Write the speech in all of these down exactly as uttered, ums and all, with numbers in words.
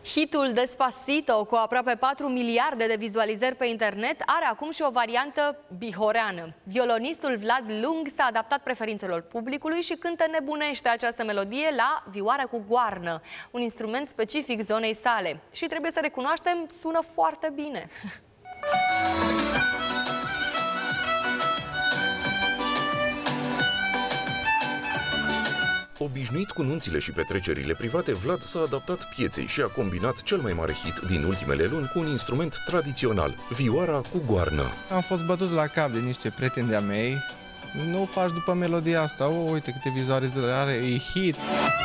Hitul Despacito, cu aproape patru miliarde de vizualizări pe internet, are acum și o variantă bihoreană. Violonistul Vlad Lung s-a adaptat preferințelor publicului și cântă nebunește această melodie la vioara cu goarnă, un instrument specific zonei sale. Și trebuie să recunoaștem, sună foarte bine. Obișnuit cu nunțile și petrecerile private, Vlad s-a adaptat pieței și a combinat cel mai mare hit din ultimele luni cu un instrument tradițional, vioara cu goarnă. Am fost bătut la cap de niște prieteni de-a mei. Nu faci după melodia asta, o, uite câte vizualizări are, e hit.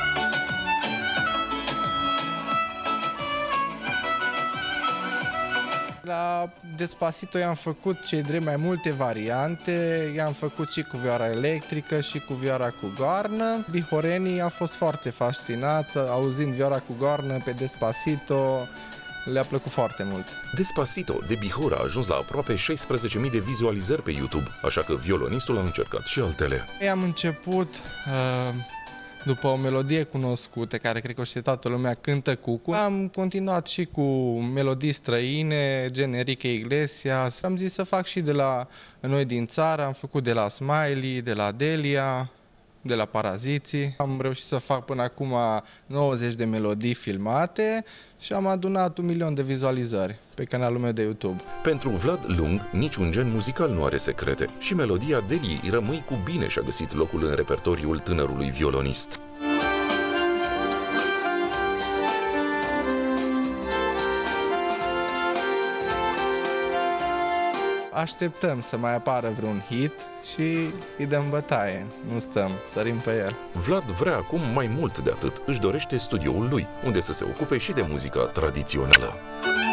La Despacito i-am făcut cei drept mai multe variante, i-am făcut și cu vioara electrică și cu vioara cu goarnă. Bihorenii au fost foarte fascinați, auzind vioara cu goarnă pe Despacito, le-a plăcut foarte mult. Despacito de Bihor a ajuns la aproape șaisprezece mii de vizualizări pe YouTube, așa că violonistul a încercat și altele. Am început uh, după o melodie cunoscută, care cred că o știe toată lumea, Cântă Cucu. Am continuat și cu melodii străine, gen Enrique Iglesias. Am zis să fac și de la Noi din țară, am făcut de la Smiley, de la Delia, de la Paraziții. Am reușit să fac până acum nouăzeci de melodii filmate și am adunat un milion de vizualizări pe canalul meu de YouTube. Pentru Vlad Lung, niciun gen muzical nu are secrete și melodia Deli Rămâi cu bine și-a găsit locul în repertoriul tânărului violonist. Așteptăm să mai apară vreun hit și îi dăm bătaie, nu stăm, sărim pe el. Vlad vrea acum mai mult de atât, își dorește studioul lui, unde să se ocupe și de muzica tradițională.